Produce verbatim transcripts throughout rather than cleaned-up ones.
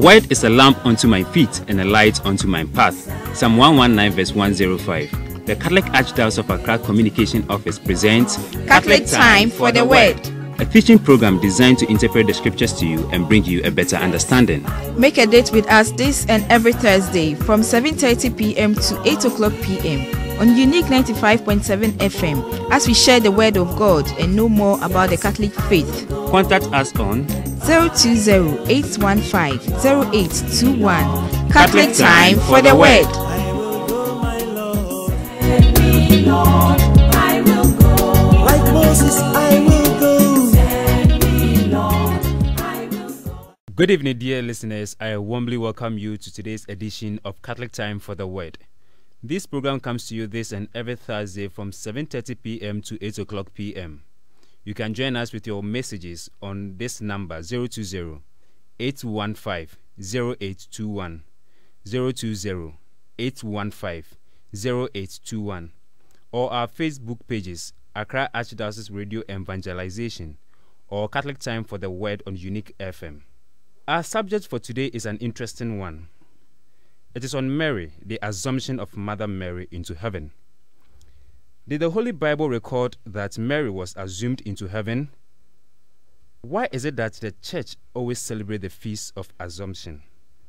word is a lamp unto my feet and a light unto my path. Psalm one nineteen verse one oh five. The Catholic Archdiocese of Accra Communication Office presents Catholic Time for the Word, a teaching program designed to interpret the scriptures to you and bring you a better understanding. Make a date with us this and every Thursday from seven thirty p m to eight o'clock p m on Uniiq ninety-five point seven F M as we share the Word of God and know more about the Catholic faith. Contact us on zero two zero, eight one five, zero eight two one. Catholic Time for the Word. Lord, I will go. Like Moses, I will go. Send me, Lord, I will go. Good evening, dear listeners. I warmly welcome you to today's edition of Catholic Time for the Word. This program comes to you this and every Thursday from seven thirty p m to eight o'clock p m You can join us with your messages on this number zero two zero, eight one five, zero eight two one, zero two zero, eight one five, zero eight two one, or our Facebook pages, Accra Archdiocese Radio Evangelization, or Catholic Time for the Word on Uniiq F M. Our subject for today is an interesting one. It is on Mary, the assumption of Mother Mary into heaven. Did the Holy Bible record that Mary was assumed into heaven? Why is it that the Church always celebrates the Feast of Assumption?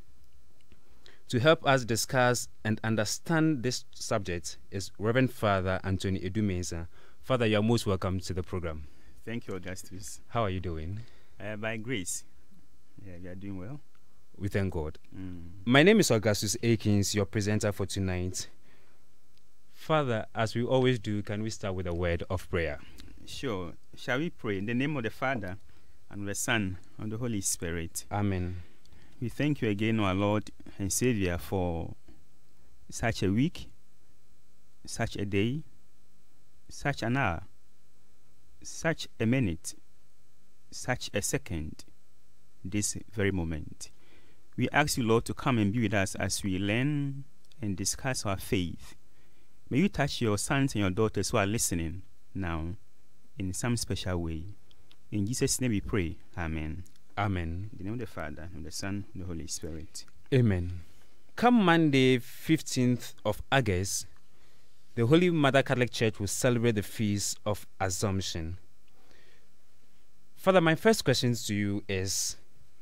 To help us discuss and understand this subject is Reverend Father Anthony Edumensa. Father, you are most welcome to the program. Thank you, Augustus. How are you doing? Uh, by grace. Yeah, we are doing well. We thank God. Mm. My name is Augustus Akins, your presenter for tonight. Father, as we always do, can we start with a word of prayer? Sure. Shall we pray in the name of the Father, and the Son, and the Holy Spirit? Amen. We thank you again, our Lord and Savior, for such a week, such a day, such an hour, such a minute, such a second, this very moment. We ask you, Lord, to come and be with us as we learn and discuss our faith. May you touch your sons and your daughters who are listening now in some special way. In Jesus' name we pray. Amen. Amen. In the name of the Father, and the Son, and the Holy Spirit. Amen. Come Monday, fifteenth of August, the Holy Mother Catholic Church will celebrate the Feast of Assumption. Father, my first question to you is,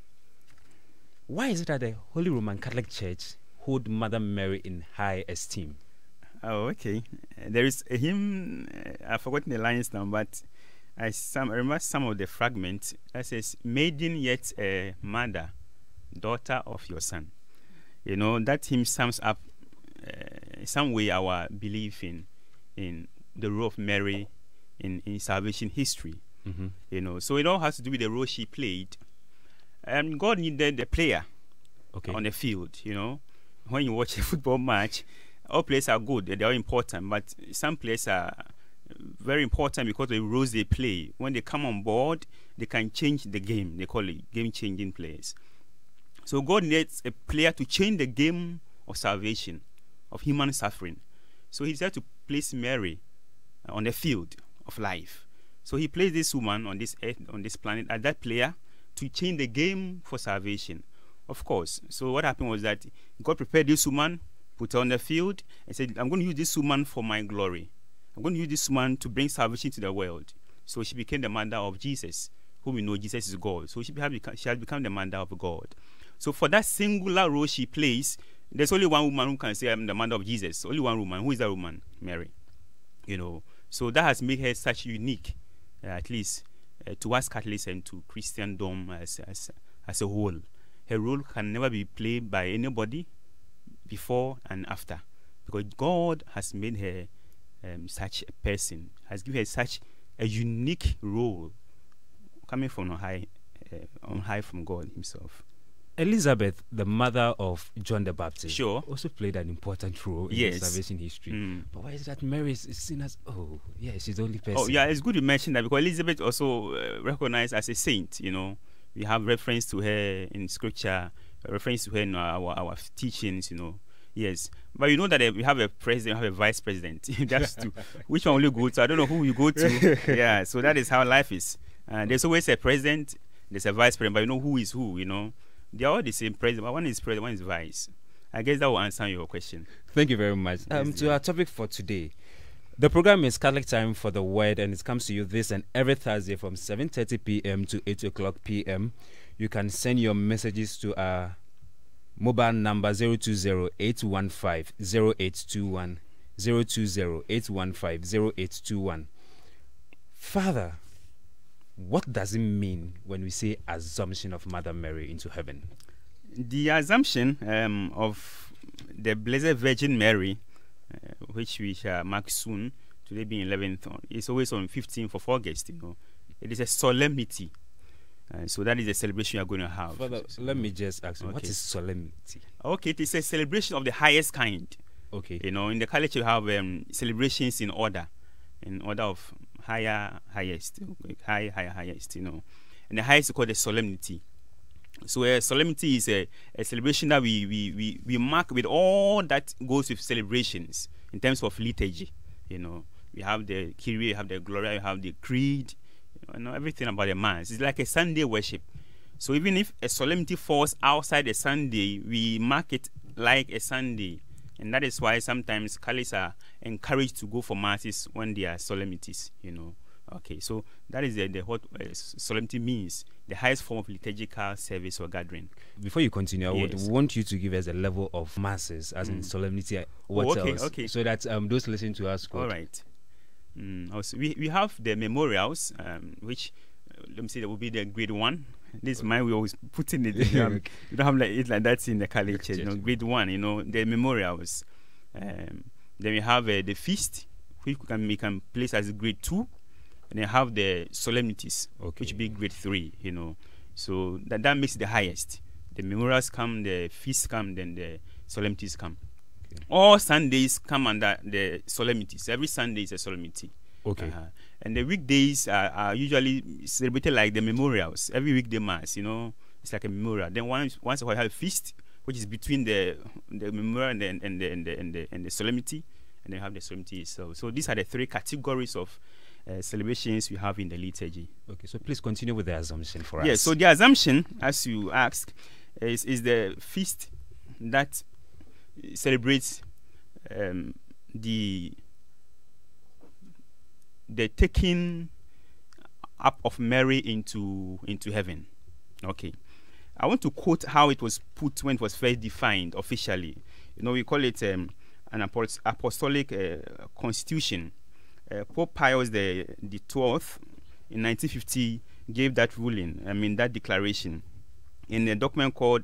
why is it that the Holy Roman Catholic Church hold Mother Mary in high esteem? Oh, okay. Uh, there is a hymn, uh, I've forgotten the lines now, but I, some, I remember some of the fragments that says, maiden yet a mother, daughter of your son. You know, that hymn sums up uh, some way our belief in in the role of Mary in, in salvation history. Mm-hmm. You know, so it all has to do with the role she played. And God needed a player okay. on the field, you know. When you watch a football match, all players are good, they are important, but some players are very important because of the roles they play. When they come on board, they can change the game. They call it game-changing players. So God needs a player to change the game of salvation, of human suffering. So he decided to place Mary on the field of life. So he placed this woman on this earth, on this planet, as that player to change the game for salvation. Of course. So what happened was that God prepared this woman, put her on the field, and said, I'm going to use this woman for my glory. I'm going to use this woman to bring salvation to the world. So she became the mother of Jesus, whom we know Jesus is God. So she, become, she has become the mother of God. So for that singular role she plays, there's only one woman who can say, I'm the mother of Jesus. Only one woman. Who is that woman? Mary. You know. So that has made her such unique, uh, at least uh, to us Catholics and to Christendom as, as, as a whole. Her role can never be played by anybody before and after, because God has made her um, such a person, has given her such a unique role, coming from on high, uh, on high from God Himself. Elizabeth, the mother of John the Baptist, sure, also played an important role in yes. the salvation history. Mm. But why is it that Mary is seen as, oh, yeah, she's the only person? Oh, yeah, it's good you mention that, because Elizabeth also uh, recognized as a saint. You know, we have reference to her in Scripture, reference to her in our our teachings. You know. Yes, but you know that uh, we have a president, we have a vice president. That's two. Which one will you go to? I don't know who you go to. Yeah, so that is how life is. Uh, there's always a president, there's a vice president, but you know who is who, you know. they're all the same president, but one is president, one is vice. I guess that will answer your question. Thank you very much. Um, Yes, to yeah. our topic for today. The program is Catholic Time for the Word, and it comes to you this and every Thursday from seven thirty p.m. to eight o'clock p.m. You can send your messages to our mobile number zero two zero, eight one five, zero eight two one, zero two zero, eight one five, zero eight two one. Father, what does it mean when we say assumption of Mother Mary into heaven? The assumption um, of the Blessed Virgin Mary, uh, which we shall mark soon, today being eleventh, is always on fifteenth of August. You know, it is a solemnity. Uh, so that is the celebration you are going to have. Father, So- let me just ask you, what Okay. is solemnity? Okay, it is a celebration of the highest kind. Okay. You know, in the college you have um, celebrations in order, in order of higher, highest, high, higher, highest. You know, and the highest is called the solemnity. So a solemnity is a, a celebration that we, we, we, we mark with all that goes with celebrations in terms of liturgy. You know, we have the Kyrie, you have the Gloria, you have the Creed, you know, everything about the Mass. It's like a Sunday worship. So even if a solemnity falls outside a Sunday, we mark it like a Sunday. And that is why sometimes Catholics are encouraged to go for Masses when they are solemnities, you know. Okay, so that is the, the what uh, solemnity means, the highest form of liturgical service or gathering. Before you continue, I would Yes. want you to give us a level of masses, as in Mm. solemnity. uh, What Oh, okay, else? okay. So that um, those listening to us could. All right. Mm, also, we, we have the memorials, um, which, uh, let me say, that will be the grade one. This is mine, we always put in it. You don't have, you don't have like, it like that in the college, you know, grade one, you know, the memorials. Um, then we have uh, the feast, which we can, we can place as grade two. And then have the solemnities, Okay. which be grade three, you know. So that, that makes it the highest. The memorials come, the feasts come, then the solemnities come. Okay. All Sundays come under the solemnities. Every Sunday is a solemnity. Okay. Uh-huh. And the weekdays are, are usually celebrated like the memorials. Every weekday mass, you know, it's like a memorial. Then once once we have a feast, which is between the the memorial and the and the and the and the, and the solemnity, and then have the solemnity itself. So these are the three categories of uh, celebrations we have in the liturgy. Okay. So please continue with the assumption for us. Yes. So the assumption, as you asked, is is the feast that celebrates um, the the taking up of Mary into into heaven. Okay, I want to quote how it was put when it was first defined officially. You know, we call it um, an apost- apostolic uh, constitution. Uh, Pope Pius the the twelfth in nineteen fifty gave that ruling. I mean that declaration in a document called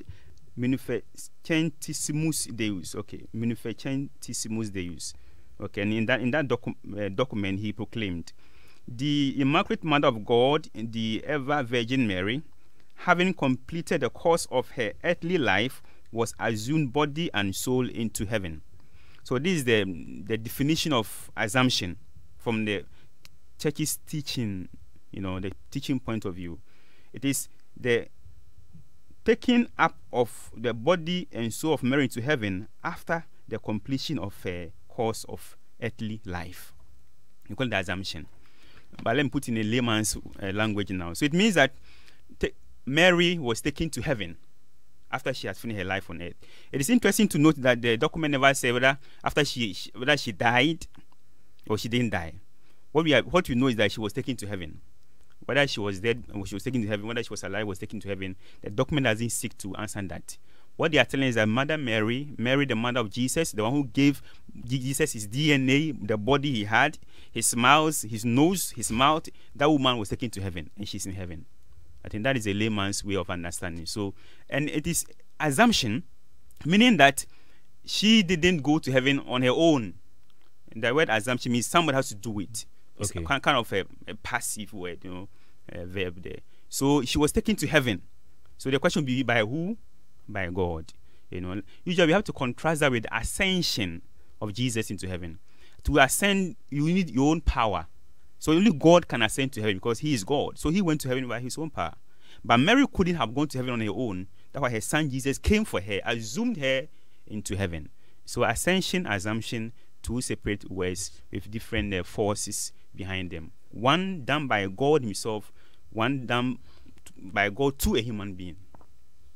Munificentissimus Deus. Okay, Munificentissimus Deus. Okay, and in that in that docu- uh, document he proclaimed, the Immaculate Mother of God, the ever Virgin Mary, having completed the course of her earthly life, was assumed body and soul into heaven. So this is the the definition of assumption from the Church's teaching, you know, the teaching point of view. It is the taking up of the body and soul of Mary into heaven after the completion of her course of earthly life. You call it the assumption. But let me put in a layman's uh, language now. So it means that t- Mary was taken to heaven after she has finished her life on earth. It is interesting to note that the document never said whether after she, she whether she died or she didn't die. What we are, what we know is that she was taken to heaven. Whether she was dead or she was taken to heaven, whether she was alive was taken to heaven, the document doesn't seek to answer that. What they are telling is that Mother Mary, Mary the mother of Jesus, the one who gave Jesus his D N A, the body he had, his mouth, his nose, his mouth, that woman was taken to heaven and she's in heaven. I think that is a layman's way of understanding. So, and it is assumption, meaning that she didn't go to heaven on her own. And the word assumption means somebody has to do it. It's Okay. kind kind of a, a passive word, you know, a verb there. So she was taken to heaven. So the question will be by who? By God. You know, usually we have to contrast that with the ascension of Jesus into heaven. To ascend, you need your own power. So only God can ascend to heaven because he is God. So he went to heaven by his own power. But Mary couldn't have gone to heaven on her own. That's why her son Jesus came for her, assumed her into heaven. So ascension, assumption, two separate words with different uh, forces behind them. One done by God himself, one done t- by God to a human being.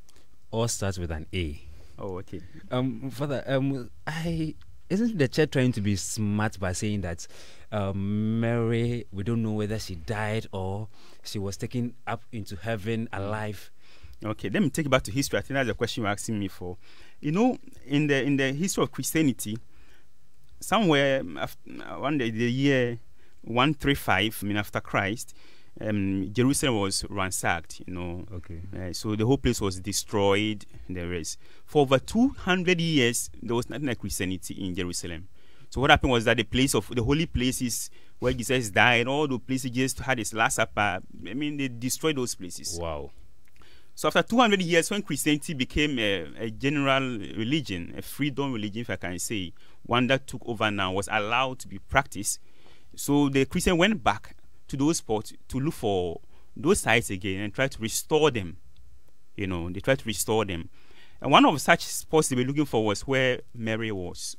all starts with an A. Oh, okay. Um, Father, um, I isn't the church trying to be smart by saying that um, Mary, we don't know whether she died or she was taken up into heaven alive? Okay, let me take you back to history. I think that's the question you're asking me for. You know, in the in the history of Christianity, somewhere after, one day, the year one thirty-five, I mean after Christ, um, Jerusalem was ransacked. You know, Okay. uh, so the whole place was destroyed. And the rest. For over two hundred years, there was nothing like Christianity in Jerusalem. So what happened was that the place of the holy places where Jesus died, all the places just had his last supper. I mean, they destroyed those places. Wow. So after two hundred years, when Christianity became a, a general religion, a freedom religion, if I can say, one that took over now, was allowed to be practiced. So the Christian went back to those spots to look for those sites again and try to restore them. You know, they tried to restore them. And one of such spots they were looking for was where Mary was,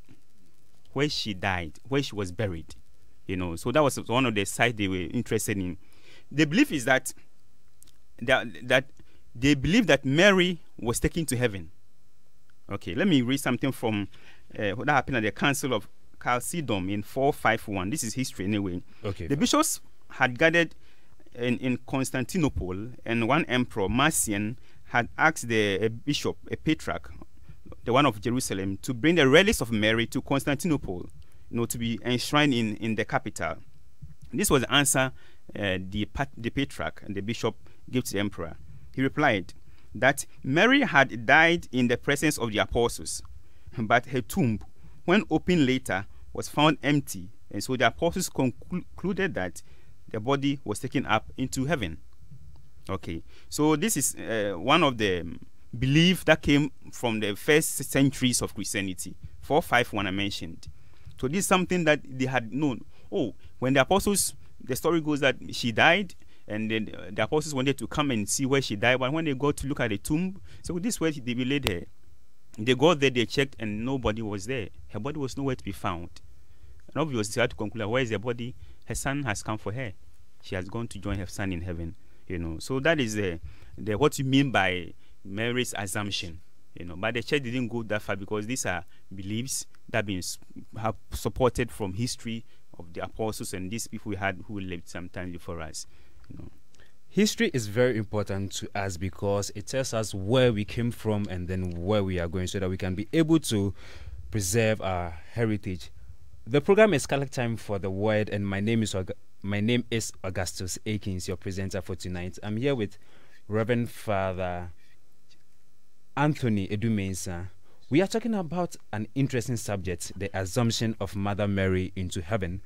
where she died, where she was buried. You know, so that was one of the sites they were interested in. The belief is that that that they believe that Mary was taken to heaven. Okay, let me read something from uh, what happened at the Council of Chalcedon in four fifty-one. This is history anyway. Okay. The bishops had gathered in, in Constantinople, and one emperor, Marcian, had asked the a bishop, a patriarch, the one of Jerusalem, to bring the relics of Mary to Constantinople, you know, to be enshrined in, in the capital. This was the answer uh, the, pat- the patriarch and the bishop gave to the emperor. He replied that Mary had died in the presence of the apostles, but her tomb, when opened later, was found empty, and so the apostles conclu- concluded that the body was taken up into heaven. Okay, so this is uh, one of the um, belief that came from the first centuries of Christianity, four fifty-one I mentioned. So this is something that they had known. Oh, when the apostles, the story goes that she died, and then uh, the apostles wanted to come and see where she died, but when they got to look at the tomb, so this is where they laid her. They got there, they checked, and nobody was there. Her body was nowhere to be found. And obviously, they had to conclude, where is the body? Her son has come for her. She has gone to join her son in heaven. You know, so that is the, the what you mean by Mary's assumption. You know, but the church didn't go that far because these are beliefs that have been have supported from history of the apostles and these people we had who lived sometime before us. You know. History is very important to us because it tells us where we came from and then where we are going, so that we can be able to preserve our heritage. The program is Catholic Time for the Word, and my name is Aug- my name is Augustus Akins, your presenter for tonight. I'm here with Reverend Father Anthony Edumensa. We are talking about an interesting subject, the assumption of Mother Mary into heaven.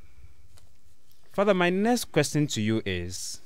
Father, my next question to you is,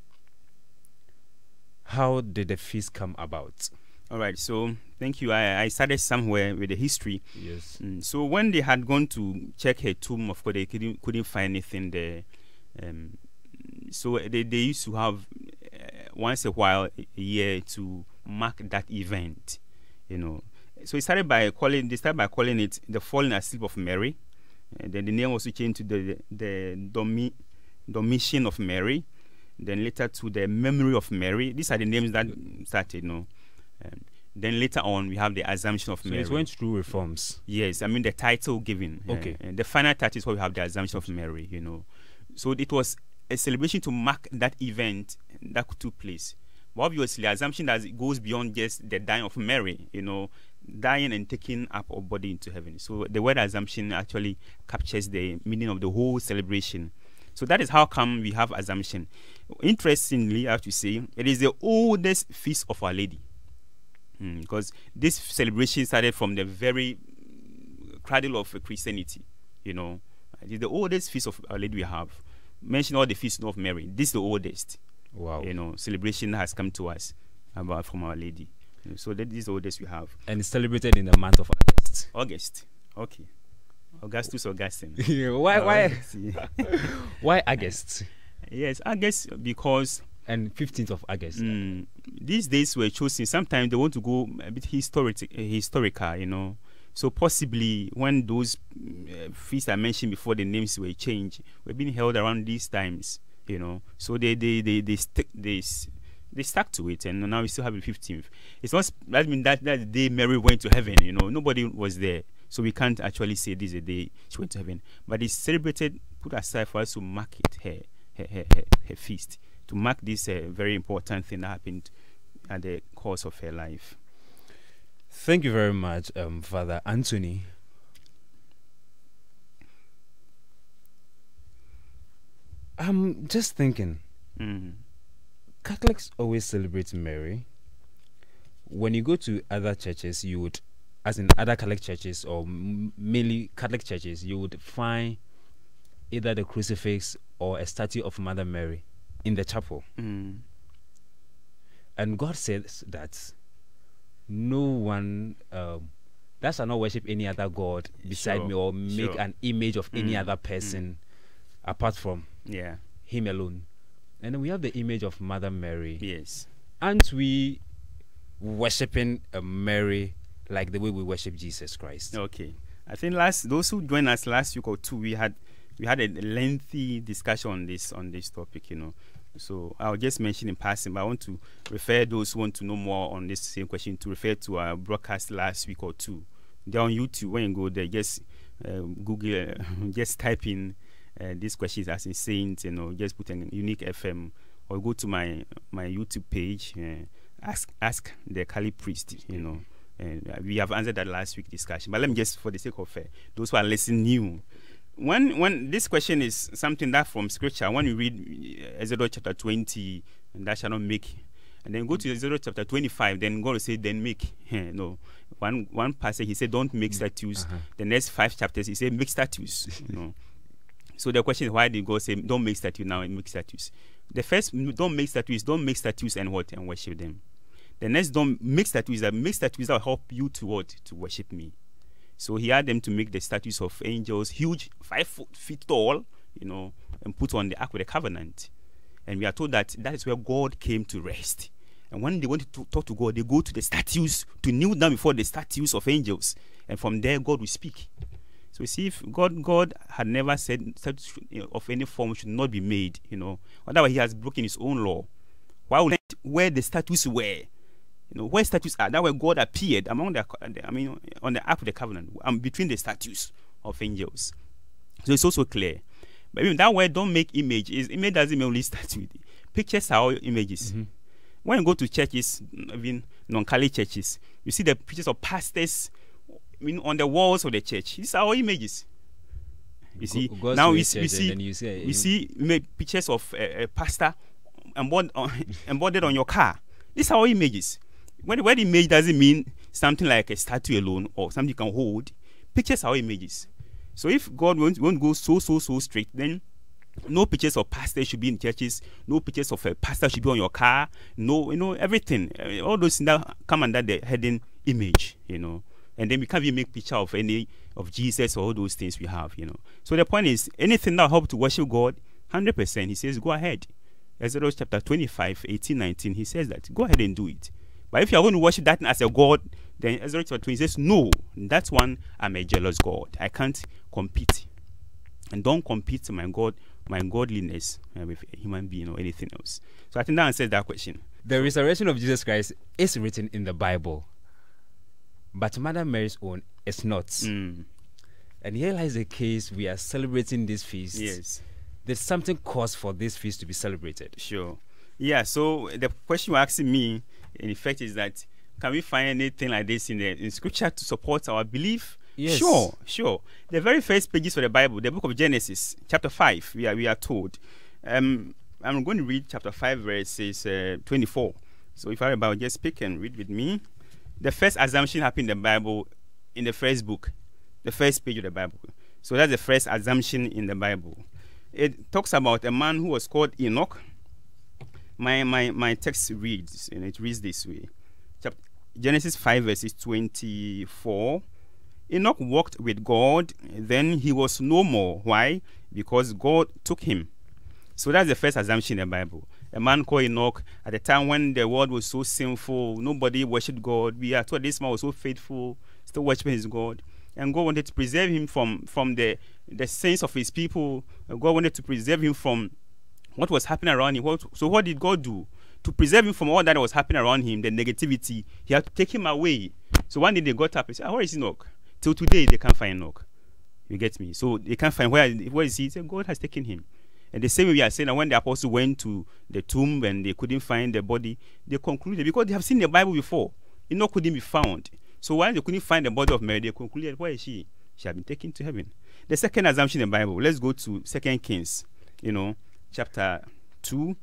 how did the feast come about? All right, so thank you. I, I started somewhere with the history. Yes. Mm, so when they had gone to check her tomb, of course, they couldn't, couldn't find anything there. Um, so they, they used to have uh, once a while a year to mark that event, you know. So it started by calling, they started by calling it the falling asleep of Mary. And then the name also changed to the, the Domi, Domitian of Mary. Then later to the memory of Mary. These are the names that started, you know. Um, then later on, we have the assumption of So Mary. it went through reforms. Yes, I mean the title given. Okay. Uh, and the final title is where we have the assumption of Mary, you know. So it was a celebration to mark that event that took place. But obviously, the assumption that it goes beyond just the dying of Mary, you know, dying and taking up of body into heaven. So the word assumption actually captures the meaning of the whole celebration. So that is how come we have assumption. Interestingly, I have to say, it is the oldest feast of Our Lady. Mm, because this celebration started from the very cradle of Christianity, you know. It is the oldest feast of Our Lady we have. Mention all the feasts of Mary. This is the oldest. Wow. You know, celebration that has come to us about from Our Lady. So that is the oldest we have. And it's celebrated in the month of August. August. Okay. Augustus Augustine. why? Why? August, yeah. Why August? Yes, August because And fifteenth of August. mm, these days were chosen. Sometimes they want to go a bit historic, uh, historical, you know. So possibly when those uh, feasts I mentioned before, the names were changed, were being held around these times, you know. So they they they they stick this. they stuck to it, and now we still have the fifteenth. It's not that mean that that the day Mary went to heaven. You know, nobody was there, so we can't actually say this is the day she went to heaven. But it's celebrated, put aside for us to mark it, her her her, her, her feast, to mark this uh, very important thing that happened at the course of her life. Thank you very much, um, Father Anthony. I'm just thinking, Mm. Catholics always celebrate Mary. When you go to other churches, you would, as in other Catholic churches or m- mainly Catholic churches, you would find either the crucifix or a statue of Mother Mary in the chapel. Mm. And God says that no one, um, that shall not worship any other God beside Sure, me or make sure. an image of any Mm, other person apart from Yeah. Him alone. And then we have the image of Mother Mary. Yes. Aren't we worshipping uh, Mary like the way we worship Jesus Christ? Okay. I think last those who joined us last week or two, we had we had a lengthy discussion on this on this topic. You know, so I'll just mention in passing, but I want to refer those who want to know more on this same question to refer to our broadcast last week or two. They're on YouTube. When you go there, just uh, Google, uh, just type in uh, these questions as in saints. You know, just put in Uniiq F M or go to my my YouTube page. Uh, ask ask the Kali priest. You know. And uh, we have answered that last week discussion, but let me just, for the sake of uh, those who are listening new, when when this question is something that from scripture, when you read uh, Exodus chapter twenty, and that shall not make, and then go to Exodus chapter twenty-five, then God will say, then make. No, one one passage he said, don't make statues. Uh-huh. The next five chapters he said, make statues. You know. So the question is, why did God say, don't make statues now and make statues? The first, don't make statues, don't make statues and what and worship them. The next, don't make statues that make statues that will help you to what? To worship me. So he had them to make the statues of angels, huge, five foot, feet tall, you know, and put on the Ark of the Covenant. And we are told that that is where God came to rest. And when they wanted to talk to God, they go to the statues, to kneel down before the statues of angels. And from there, God will speak. So you see, if God, God had never said statues of any form should not be made, you know, otherwise he has broken his own law. Why would where the statues were? You know, where statues are, that where God appeared among the, I mean, on the Ark of the Covenant, um, between the statues of angels. So it's also clear. But even that word, don't make image, is image doesn't mean only statue. Pictures are all images. Mm-hmm. When you go to churches, even non-Catholic churches, you see the pictures of pastors, I mean, on the walls of the church. These are all images. You see, God's now we, church, we see, you see, we see pictures of a, a pastor embodied on, embodied on your car. These are all images. When the word image doesn't mean something like a statue alone or something you can hold. Pictures are all images. So if God won't, won't go so, so, so strict, then no pictures of pastors should be in churches. No pictures of a pastor should be on your car. No, you know, everything. Uh, all those things that come under the heading image, you know. And then we can't even make picture of any of Jesus or all those things we have, you know. So the point is, anything that helps to worship God, one hundred percent, he says, go ahead. Exodus chapter twenty-five, eighteen, nineteen, he says that. Go ahead and do it. But if you are going to worship that as a God, then Ezra chapter twenty says, no, that's one, I'm a jealous God. I can't compete. And don't compete my God, my godliness uh, with a human being or anything else. So I think that answers that question. The resurrection of Jesus Christ is written in the Bible, but Mother Mary's own is not. Mm. And here lies the case. We are celebrating this feast. Yes. There's something cause for this feast to be celebrated. Sure. Yeah, so the question you're asking me, in effect, is that can we find anything like this in the in scripture to support our belief? Yes. Sure, sure. The very first pages of the Bible, the book of Genesis, chapter five, we are we are told. Um, I'm going to read chapter five, verses uh, twenty-four. So if I about just pick and read with me. The first assumption happened in the Bible, in the first book, the first page of the Bible. So that's the first assumption in the Bible. It talks about a man who was called Enoch. My my my text reads, and it reads this way. Chapter, Genesis five, verses twenty-four. Enoch walked with God, then he was no more. Why? Because God took him. So that's the first assumption in the Bible. A man called Enoch, at the time when the world was so sinful, nobody worshipped God. We are told this man was so faithful, still worshiping his God. And God wanted to preserve him from, from the, the sins of his people. God wanted to preserve him from what was happening around him. What, so what did God do? to preserve him from all that was happening around him, the negativity, he had to take him away. So one day they got up and said, ah, where is Enoch? Till today they can't find Enoch. You get me? So they can't find where, where is he? He said, God has taken him. And the same way we are saying that when the apostles went to the tomb and they couldn't find the body, they concluded, because they have seen the Bible before, Enoch couldn't be found. So while they couldn't find the body of Mary, they concluded, where is she? She had been taken to heaven. The second assumption in the Bible, let's go to Second Kings, you know, chapter two.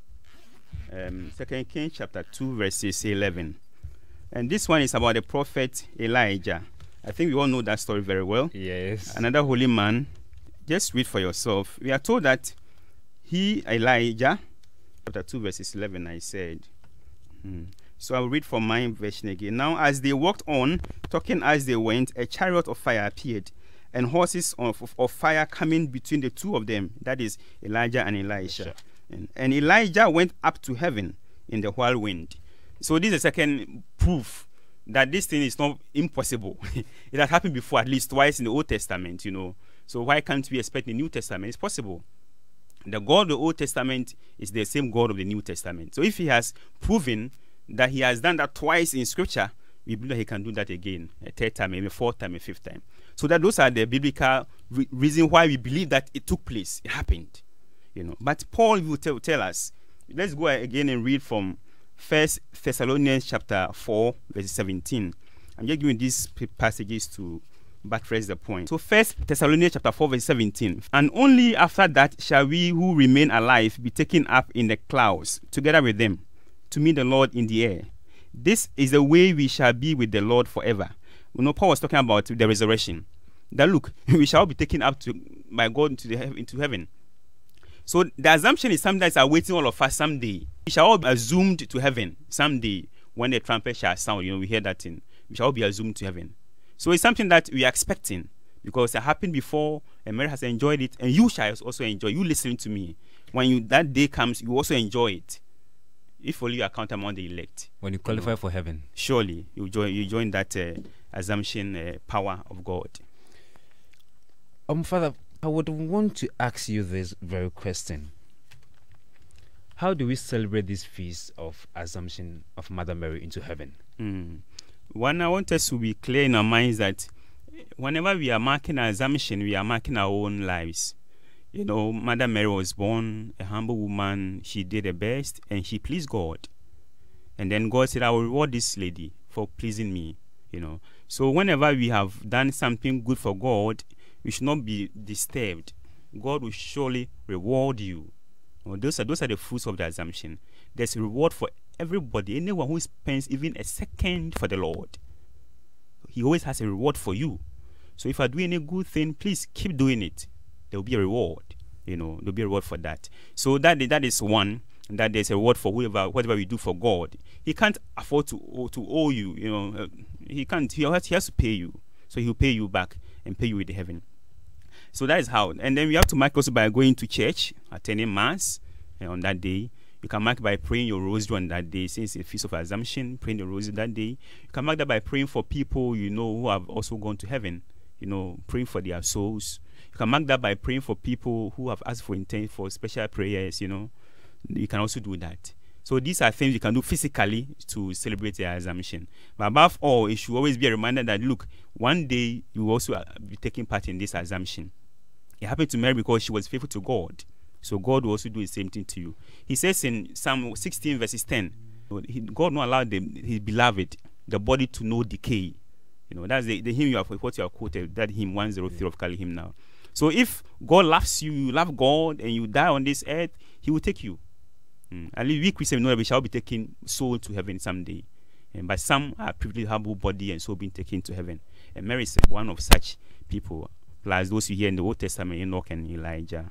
Um, Second Kings chapter two, verses eleven. And this one is about the prophet Elijah. I think we all know that story very well. Yes. Another holy man. Just read for yourself. We are told that he, Elijah, chapter two, verses eleven, I said. Hmm. So I'll read from my version again. Now, as they walked on, talking as they went, a chariot of fire appeared, and horses of, of, of fire coming between the two of them. That is Elijah and Elisha. Sure. And, and Elijah went up to heaven in the whirlwind. So this is the second proof that this thing is not impossible. It has happened before, at least twice in the Old Testament, you know. So why can't we expect the New Testament? It's possible. The God of the Old Testament is the same God of the New Testament. So if he has proven that he has done that twice in Scripture, we believe that he can do that again, a third time, maybe a fourth time, a fifth time. So that those are the biblical re reason why we believe that it took place, it happened, you know. But Paul will tell, tell us. Let's go again and read from First Thessalonians chapter four, verse seventeen. I'm just giving these passages to buttress the point. So First Thessalonians chapter four, verse seventeen. And only after that shall we who remain alive be taken up in the clouds together with them to meet the Lord in the air. This is the way we shall be with the Lord forever. You know, Paul was talking about the resurrection. That look, we shall be taken up to by God into the into heaven. So the assumption is something that's awaiting all of us someday. We shall all be assumed to heaven someday when the trumpet shall sound. You know, we hear that in. We shall all be assumed to heaven. So it's something that we are expecting because it happened before, and Mary has enjoyed it, and you shall also enjoy. You listening to me, when you that day comes, you also enjoy it. If only you are counted among the elect. When you qualify you know, for heaven, surely you join. You join that uh, assumption uh, power of God. Um, Father, I would want to ask you this very question. How do we celebrate this feast of Assumption of Mother Mary into heaven? Mm. One, I want us to be clear in our minds that whenever we are marking our Assumption, we are marking our own lives. You know, Mother Mary was born a humble woman. She did her best and she pleased God. And then God said, I will reward this lady for pleasing me. You know, so whenever we have done something good for God, we should not be disturbed. God will surely reward you. Well, those are those are the fruits of the Assumption. There's a reward for everybody. Anyone who spends even a second for the Lord, He always has a reward for you. So if I do any good thing, please keep doing it. There will be a reward. You know, there will be a reward for that. So that that is one. That there's a reward for whoever, whatever we do for God. He can't afford to owe, to owe you. You know, uh, he can't. He has, he has to pay you. So He'll pay you back and pay you with the heaven. So that is how. And then we have to mark also by going to church, attending mass uh, on that day. You can mark by praying your rosary on that day, since it's a feast of Assumption, praying the rosary that day. You can mark that by praying for people you know who have also gone to heaven, you know, praying for their souls. You can mark that by praying for people who have asked for intent for special prayers, you know. You can also do that. So these are things you can do physically to celebrate the Assumption. But above all, it should always be a reminder that, look, one day you will also be taking part in this Assumption. It happened to Mary because she was faithful to God. So God will also do the same thing to you. He says in Psalm sixteen, verses ten, God not allowed the, His beloved, the body to know decay. You know, that's the, the hymn you have, what you have quoted, that hymn one oh three of Kali hymn now. So if God loves you, you love God, and you die on this earth, He will take you. Mm. At least we Christians know that we shall be taking soul to heaven someday. And but some are privileged, humble body, and so being taken to heaven. And Mary is one of such people. Plus those you hear in the Old Testament, Enoch and Elijah.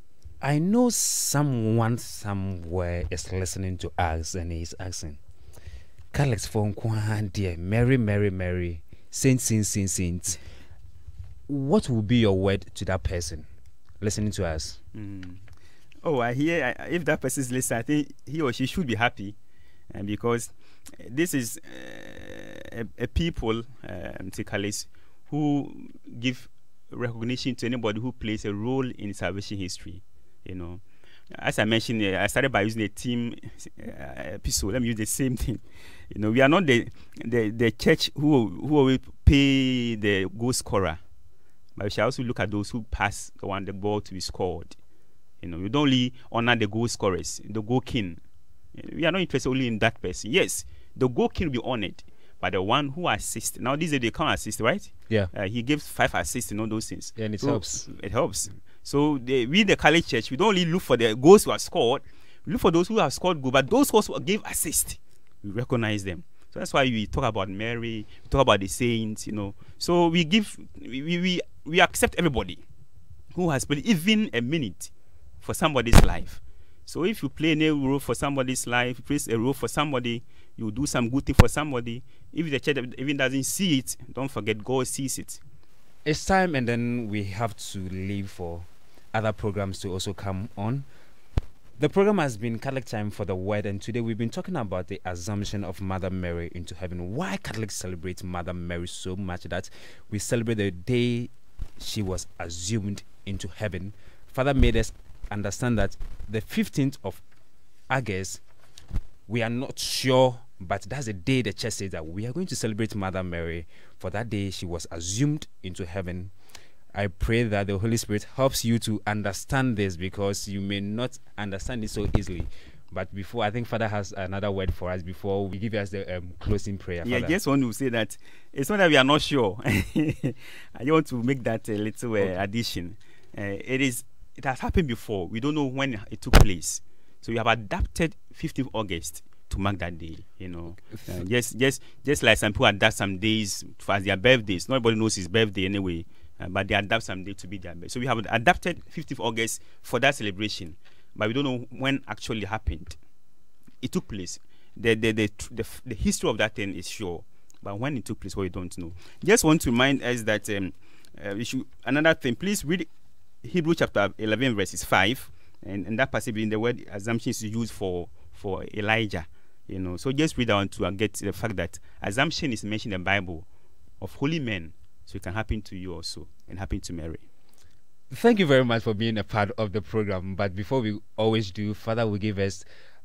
I know someone somewhere is listening to us and he's asking, Catholics for dear Mary, Mary, Mary, Saint, Saint, Saint, Saint. What will be your word to that person listening to us? Mm. Oh, I hear. I, if that person is listening, I think he or she should be happy, and uh, because this is uh, a, a people, um, who give recognition to anybody who plays a role in salvation history, you know. as I mentioned, uh, I started by using a team uh, episode. Let me use the same thing. You know, we are not the the, the church who who will pay the goal scorer, but we shall also look at those who pass the one the ball to be scored. You know, we don't only honor the goal scorers, the goal king. We are not interested only in that person. Yes, the goal king will be honored, but the one who assists. Now, these are they can't assist, right? Yeah. Uh, he gives five assists and all those things. Yeah, and it so helps. It helps. So they, we, the Catholic Church, we don't only look for the goals who are scored. We look for those who have scored goals, but those who gave assist, we recognize them. So that's why we talk about Mary, we talk about the saints, you know. So we give, we we, we accept everybody who has played even a minute for somebody's life. So if you play a role for somebody's life, you play a role for somebody, you do some good thing for somebody. If the church even doesn't see it, don't forget God sees it. It's time, and then we have to leave for other programs to also come on. The program has been Catholic Time for the Word, and today we've been talking about the assumption of Mother Mary into heaven. Why Catholics celebrate Mother Mary so much that we celebrate the day she was assumed into heaven. Father made us understand that the fifteenth of August, we are not sure, but that's the day the church says that we are going to celebrate Mother Mary. For that day she was assumed into heaven. I pray that the Holy Spirit helps you to understand this, because you may not understand it so easily. But before, I think Father has another word for us before we give us the um, closing prayer. Yeah, Father. I just want to say that it's not that we are not sure. I want to make that a little uh, okay. addition. Uh, it is. It has happened before. We don't know when it took place. So we have adapted fifteenth of August to mark that day. You know, uh, just just just like some people adapt some days as their birthdays. Nobody knows his birthday anyway. Uh, but they adapt some day to be their birthday. So we have adapted fifteenth of August for that celebration, but we don't know when actually happened. It took place. The the the, the, the history of that thing is sure, but when it took place, we don't know. Just want to remind us that um, uh, we should, another thing. Please read Hebrew chapter eleven verses five, and, and that passage in the word assumption is used for for Elijah. You know, so just read down to and get the fact that assumption is mentioned in the Bible of holy men. So it can happen to you also, and happen to Mary. Thank you very much for being a part of the program. But before we always do, Father will give us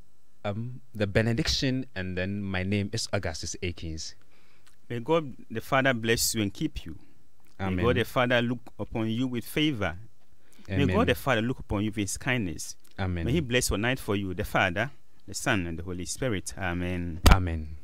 um, the benediction, and then my name is Augustus Akins. May God the Father bless you and keep you. Amen. May God the Father look upon you with favor. Amen. May God the Father look upon you with his kindness. Amen. May he bless your night for you, the Father, the Son, and the Holy Spirit. Amen. Amen.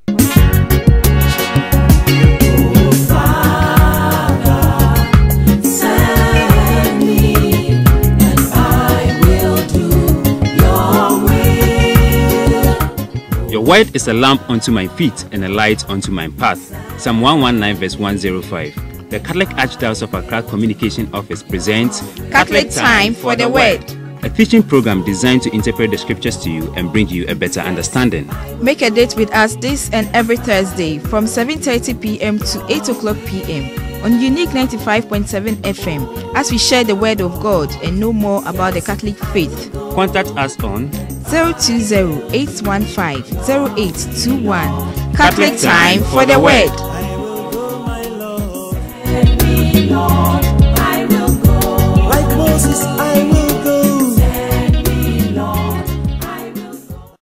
Your word is a lamp unto my feet and a light unto my path. Psalm one nineteen verse one oh five. The Catholic Archdiocese of Accra Communication Office presents Catholic Time for the Word, a teaching program designed to interpret the scriptures to you and bring you a better understanding. Make a date with us this and every Thursday from seven thirty p m to eight o'clock p m on Uniiq ninety-five point seven F M as we share the Word of God and know more about the Catholic faith. Contact us on zero two zero, eight one five, zero eight two one. Catholic Time for the Word. I will go, my Lord. Let me, Lord, I will go. Like Moses, I will.